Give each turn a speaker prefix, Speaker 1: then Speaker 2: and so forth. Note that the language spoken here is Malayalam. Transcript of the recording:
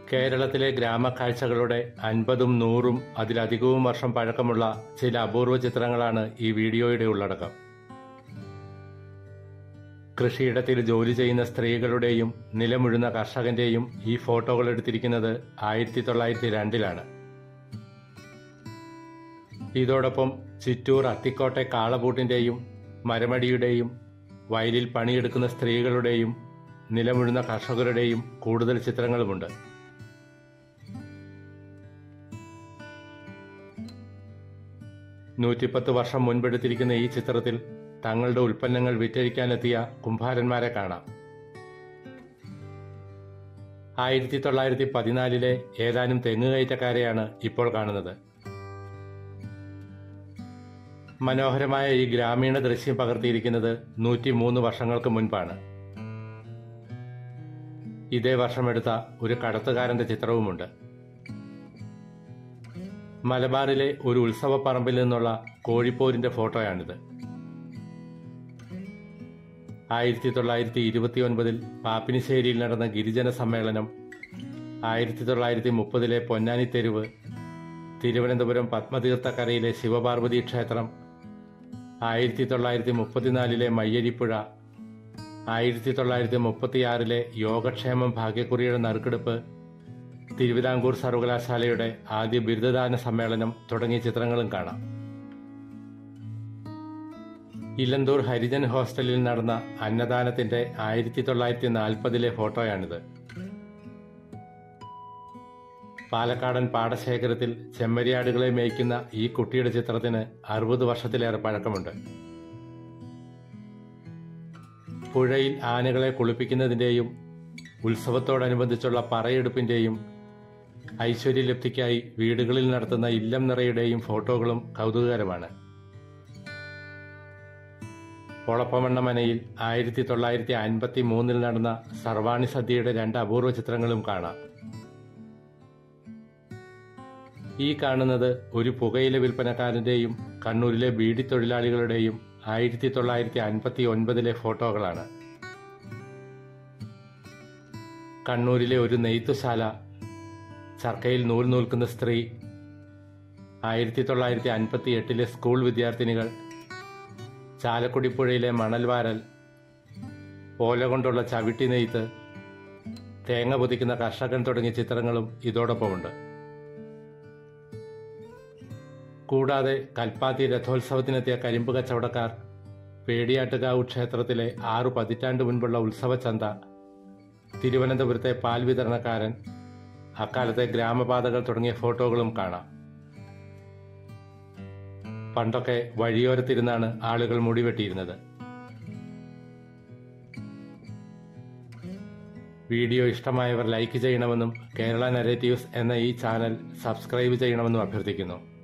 Speaker 1: കേരളത്തിലെ ഗ്രാമക്കാഴ്ചകളുടെ 50ഉം 100ഉം അതിലധികവും വർഷം പഴക്കമുള്ള ചില അപൂർവ ചിത്രങ്ങളാണ് ഈ വീഡിയോയുടെ ഉള്ളടക്കം. കൃഷിയിടത്തിൽ ജോലി ചെയ്യുന്ന സ്ത്രീകളുടെയും നിലമുഴുന്ന കർഷകന്റെയും ഈ ഫോട്ടോകൾ എടുത്തിരിക്കുന്നത് 1902-ലാണ്. ഇതോടൊപ്പം ചിറ്റൂർ അത്തിക്കോട്ടെ കാളപൂട്ടിന്റെയും മരമടിയുടെയും വയലിൽ പണിയെടുക്കുന്ന സ്ത്രീകളുടെയും നിലമുഴുന്ന കർഷകരുടെയും കൂടുതൽ ചിത്രങ്ങളുമുണ്ട്. നൂറ്റിപ്പത്ത് വർഷം മുൻപെടുത്തിരിക്കുന്ന ഈ ചിത്രത്തിൽ തങ്ങളുടെ ഉൽപ്പന്നങ്ങൾ വിറ്റഴിക്കാനെത്തിയ കുംഭാരന്മാരെ കാണാം. 1914-ലെ ഏതാനും തെങ്ങുകയറ്റക്കാരെയാണ് ഇപ്പോൾ കാണുന്നത്. മനോഹരമായ ഈ ഗ്രാമീണ ദൃശ്യം പകർത്തിയിരിക്കുന്നത് 103 വർഷങ്ങൾക്ക് മുൻപാണ്. ഇതേ വർഷമെടുത്ത ഒരു കടത്തുകാരന്റെ ചിത്രവുമുണ്ട്. മലബാറിലെ ഒരു ഉത്സവപ്പറമ്പിൽ നിന്നുള്ള കോഴിപ്പോരിന്റെ ഫോട്ടോയാണിത്. 1929-ൽ പാപ്പിനിശ്ശേരിയിൽ നടന്ന ഗിരിജന സമ്മേളനം, 1930-ലെ പൊന്നാനി തെരുവ്, തിരുവനന്തപുരം പത്മതീർത്ഥക്കരയിലെ ശിവപാർവതി ക്ഷേത്രം, 1934-ലെ മയ്യഴിപ്പുഴ, 1936-ലെ യോഗക്ഷേമം ഭാഗ്യക്കുറിയുടെ നറുക്കെടുപ്പ്, തിരുവിതാംകൂർ സർവകലാശാലയുടെ ആദ്യ ബിരുദദാന സമ്മേളനം തുടങ്ങിയ ചിത്രങ്ങളും കാണാം. ഇലന്തൂർ ഹരിജൻ ഹോസ്റ്റലിൽ നടന്ന അന്നദാനത്തിന്റെ 1940-ലെ ഫോട്ടോയാണിത്. പാലക്കാടൻ പാടശേഖരത്തിൽ ചെമ്മരിയാടുകളെ മേയ്ക്കുന്ന ഈ കുട്ടിയുടെ ചിത്രത്തിന് 60 വർഷത്തിലേറെ പഴക്കമുണ്ട്. പുഴയിൽ ആനകളെ കുളിപ്പിക്കുന്നതിന്റെയും ഉത്സവത്തോടനുബന്ധിച്ചുള്ള പറയെടുപ്പിന്റെയും ഐശ്വര്യലബ്ധിക്കായി വീടുകളിൽ നടത്തുന്ന ഇല്ലം നിറയുടെയും ഫോട്ടോകളും കൗതുകകരമാണ്. ഒളപ്പമണ്ണമനയിൽ 1953-ൽ നടന്ന സർവാണി സദ്യയുടെ 2 അപൂർവ ചിത്രങ്ങളും കാണാം. ഈ കാണുന്നത് ഒരു പുകയില വിൽപ്പനക്കാരന്റെയും കണ്ണൂരിലെ ബീഡി തൊഴിലാളികളുടെയും 1959-ലെ ഫോട്ടോകളാണ്. കണ്ണൂരിലെ ഒരു നെയ്ത്തുശാല, ചർക്കയിൽ നൂൽ നൂൽക്കുന്ന സ്ത്രീ, 1958-ലെ സ്കൂൾ വിദ്യാർത്ഥിനികൾ, ചാലക്കുടിപ്പുഴയിലെ മണൽവാരൽ, ഓല കൊണ്ടുള്ള ചവിട്ടി നെയ്ത്ത്, തേങ്ങ പൊതിക്കുന്ന കർഷകൻ തുടങ്ങിയ ചിത്രങ്ങളും ഇതോടൊപ്പമുണ്ട്. കൂടാതെ കൽപ്പാത്തി രഥോത്സവത്തിനെത്തിയ കരിമ്പ് കച്ചവടക്കാർ, പേടിയാട്ടുകാവ് ക്ഷേത്രത്തിലെ 6 പതിറ്റാണ്ട് മുൻപുള്ള ഉത്സവച്ചന്ത, തിരുവനന്തപുരത്തെ പാൽ വിതരണക്കാരൻ, അക്കാലത്തെ ഗ്രാമപാതകൾ തുടങ്ങിയ ഫോട്ടോകളും കാണാം. പണ്ടൊക്കെ വഴിയോരത്തിരുന്നാണ് ആളുകൾ മുടിവെട്ടിയിരുന്നത്. വീഡിയോ ഇഷ്ടമായവർ ലൈക്ക് ചെയ്യണമെന്നും കേരള നരേറ്റീവ്സ് എന്ന ഈ ചാനൽ സബ്സ്ക്രൈബ് ചെയ്യണമെന്നും അഭ്യർത്ഥിക്കുന്നു.